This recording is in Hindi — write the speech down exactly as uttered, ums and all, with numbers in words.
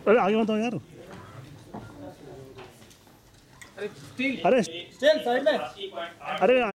अरे आगे मत आओ यार। अरे स्टील अरे स्टील साइड में। अरे